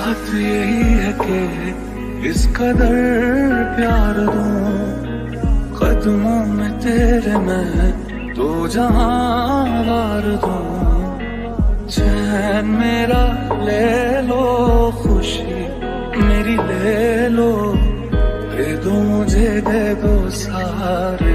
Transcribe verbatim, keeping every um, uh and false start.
बात यही है कि इस कदर प्यार दूं कदमों में तेरे मैं तो जहां वार दूं। चैन मेरा ले लो, खुशी मेरी ले लो, दे दो मुझे दे दो सारा।